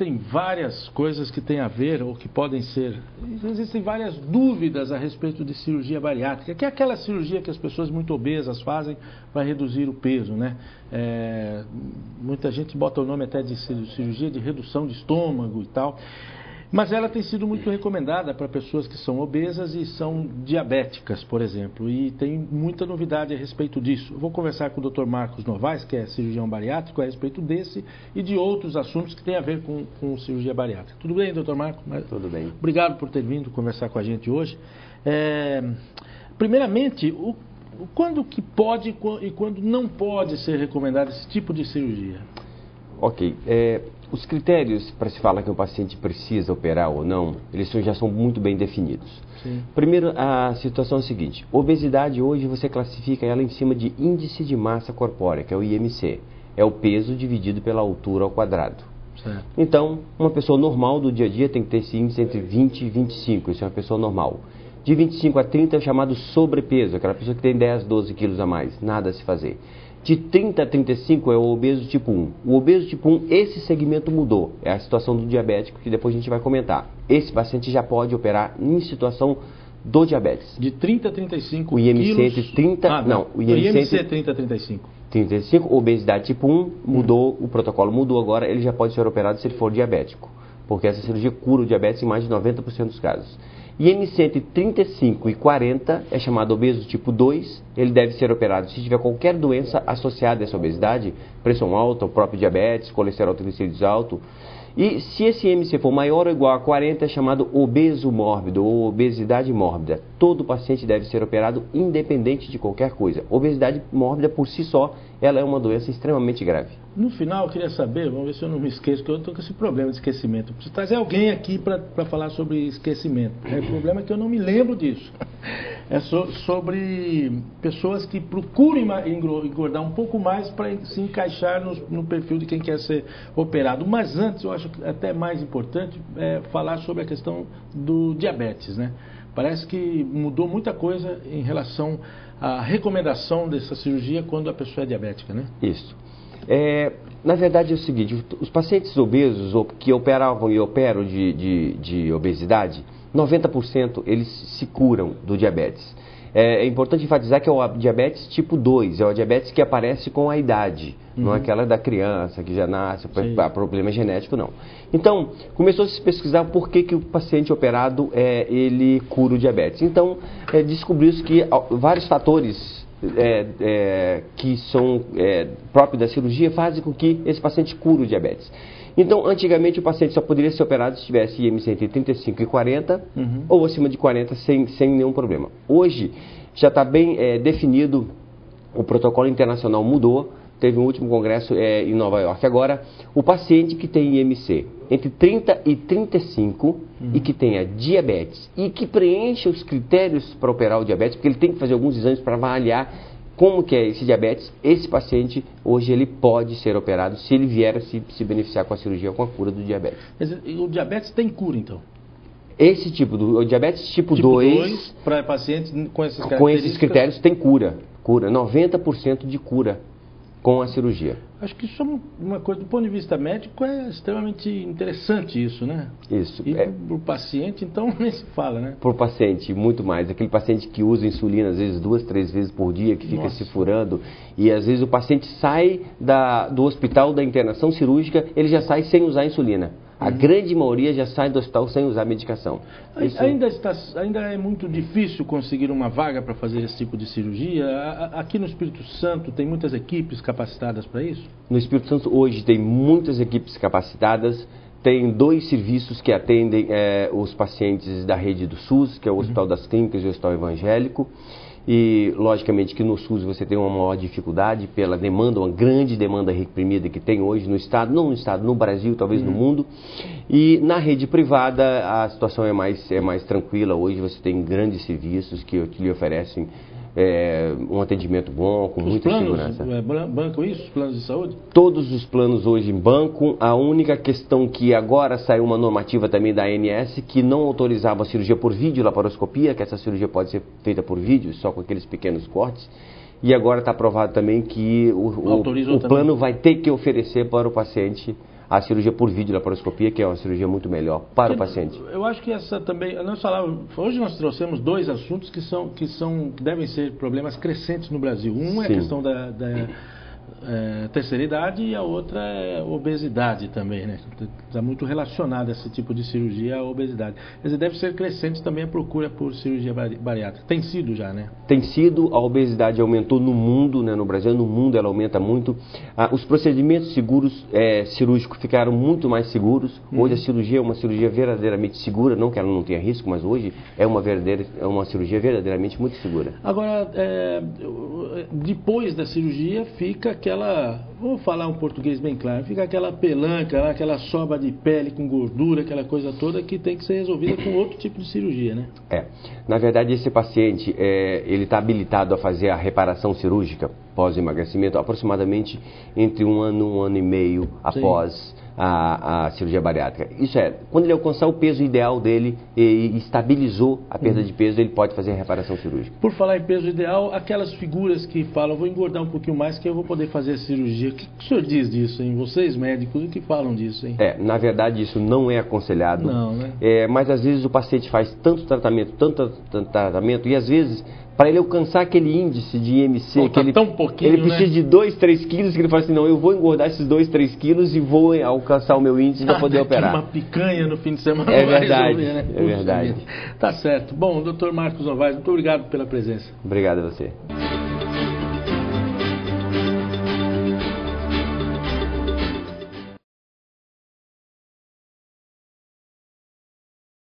existem várias coisas que têm a ver ou que podem ser... Existem várias dúvidas a respeito de cirurgia bariátrica, que é aquela cirurgia que as pessoas muito obesas fazem para reduzir o peso, né? Muita gente bota o nome até de cirurgia de redução de estômago e tal. Mas ela tem sido muito recomendada para pessoas que são obesas e são diabéticas, por exemplo. E tem muita novidade a respeito disso. Eu vou conversar com o Dr. Marcos Novaes, que é cirurgião bariátrico, a respeito desse e de outros assuntos que têm a ver com cirurgia bariátrica. Tudo bem, Dr. Marcos? Tudo bem. Obrigado por ter vindo conversar com a gente hoje. Primeiramente, quando que pode e quando não pode ser recomendado esse tipo de cirurgia? Ok. Os critérios para se falar que o paciente precisa operar ou não, eles já são muito bem definidos. Sim. Primeiro, a situação é a seguinte: obesidade hoje você classifica ela em cima de índice de massa corpórea, que é o IMC. É o peso dividido pela altura ao quadrado. Certo. Então, uma pessoa normal do dia a dia tem que ter esse índice entre 20 e 25, isso é uma pessoa normal. De 25 a 30 é chamado sobrepeso, aquela pessoa que tem 10, 12 quilos a mais, nada a se fazer. De 30 a 35 é o obeso tipo 1. O obeso tipo 1, esse segmento mudou. É a situação do diabético, que depois a gente vai comentar. Esse paciente já pode operar em situação do diabetes. De 30 a 35 o IMC quilos... entre 30... o IMC é 30 a 35. 35, obesidade tipo 1, mudou, o protocolo mudou agora, ele já pode ser operado se ele for diabético. Porque essa cirurgia cura o diabetes em mais de 90% dos casos. IMC entre 35 e 40 é chamado obeso tipo 2, ele deve ser operado se tiver qualquer doença associada a essa obesidade, pressão alta, o próprio diabetes, colesterol triglicéridos alto. E se esse IMC for maior ou igual a 40 é chamado obeso mórbido ou obesidade mórbida. Todo paciente deve ser operado independente de qualquer coisa. Obesidade mórbida por si só, ela é uma doença extremamente grave. No final, eu queria saber, vamos ver se eu não me esqueço, que eu estou com esse problema de esquecimento. Eu preciso trazer alguém aqui para falar sobre esquecimento. O problema é que eu não me lembro disso. É sobre pessoas que procuram engordar um pouco mais para se encaixar no perfil de quem quer ser operado. Mas antes, eu acho até mais importante falar sobre a questão do diabetes, né? Parece que mudou muita coisa em relação à recomendação dessa cirurgia quando a pessoa é diabética, né? Isso. Na verdade é o seguinte, os pacientes obesos que operavam e operam de obesidade, 90% eles se curam do diabetes. É importante enfatizar que é o diabetes tipo 2, é o diabetes que aparece com a idade, não é aquela da criança que já nasce, problema genético, não. Então, começou a se pesquisar por que o paciente operado ele cura o diabetes. Então, descobriu-se que vários fatores que são próprios da cirurgia fazem com que esse paciente cure o diabetes. Então, antigamente o paciente só poderia ser operado se tivesse IMC entre 35 e 40 ou acima de 40 sem nenhum problema. Hoje já está bem definido, o protocolo internacional mudou, teve um último congresso em Nova York. Agora, o paciente que tem IMC entre 30 e 35 e que tenha diabetes e que preencha os critérios para operar o diabetes, porque ele tem que fazer alguns exames para avaliar como que é esse diabetes, esse paciente hoje ele pode ser operado se ele vier a se beneficiar com a cirurgia, com a cura do diabetes. O diabetes tem cura, então? O diabetes tipo 2 para pacientes com essas características? Com esses critérios tem cura, 90% de cura com a cirurgia. Acho que isso é uma coisa, do ponto de vista médico, é extremamente interessante isso, né? Isso. E para o paciente, então, nem se fala, né? Para o paciente, muito mais. Aquele paciente que usa insulina, às vezes 2, 3 vezes por dia, que fica se furando. E às vezes o paciente sai do hospital da internação cirúrgica, ele já sai sem usar insulina. A grande maioria já sai do hospital sem usar medicação. Ainda é muito difícil conseguir uma vaga para fazer esse tipo de cirurgia? Aqui no Espírito Santo tem muitas equipes capacitadas para isso? No Espírito Santo hoje tem muitas equipes capacitadas. Tem 2 serviços que atendem os pacientes da rede do SUS, que é o Hospital das Clínicas e o Hospital Evangélico. E, logicamente, que no SUS você tem uma maior dificuldade pela demanda, uma grande demanda reprimida que tem hoje no Estado, não no Estado, no Brasil, talvez no mundo. E na rede privada a situação é mais tranquila. Hoje você tem grandes serviços que lhe oferecem um atendimento bom, com muita segurança. Bancam isso, os planos de saúde? Todos os planos hoje em banco. A única questão que agora saiu uma normativa também da ANS que não autorizava a cirurgia por vídeo, laparoscopia, que essa cirurgia pode ser feita por vídeo, só com aqueles pequenos cortes. E agora está aprovado também que o plano vai ter que oferecer para o paciente a cirurgia por videolaparoscopia, que é uma cirurgia muito melhor para o paciente. Eu acho que essa também, hoje nós trouxemos dois assuntos que devem ser problemas crescentes no Brasil. Um é a questão da terceira idade e a outra é obesidade também, né? Está muito relacionado esse tipo de cirurgia à obesidade. Quer dizer, deve ser crescente também a procura por cirurgia bariátrica. Tem sido já, né? Tem sido, a obesidade aumentou no mundo, né? No Brasil, no mundo ela aumenta muito. Os procedimentos seguros cirúrgicos ficaram muito mais seguros. Hoje a cirurgia é uma cirurgia verdadeiramente segura, não que ela não tenha risco, mas hoje é uma cirurgia verdadeiramente muito segura. Agora, depois da cirurgia fica aquela, vou falar um português bem claro, fica aquela pelanca, aquela sobra de pele com gordura, aquela coisa toda que tem que ser resolvida com outro tipo de cirurgia, né? Na verdade, esse paciente, ele está habilitado a fazer a reparação cirúrgica pós-emagrecimento aproximadamente entre 1 ano, 1 ano e meio após a cirurgia bariátrica. Isso é, quando ele alcançar o peso ideal dele e estabilizou a perda de peso, ele pode fazer a reparação cirúrgica. Por falar em peso ideal, aquelas figuras que falam, vou engordar um pouquinho mais que eu vou poder fazer a cirurgia. O que o senhor diz disso, hein? Vocês médicos, o que falam disso, hein? Na verdade, isso não é aconselhado. Não, né? Mas às vezes o paciente faz tanto tratamento, e às vezes, para ele alcançar aquele índice de IMC, que ele precisa de 2, 3 quilos, que ele fala assim, não, eu vou engordar esses 2, 3 quilos e vou alcançar o meu índice para poder operar. Uma picanha no fim de semana. É verdade, resolver, né? É verdade. Tá certo. Bom, Dr. Marcos Novaes, muito obrigado pela presença. Obrigado a você.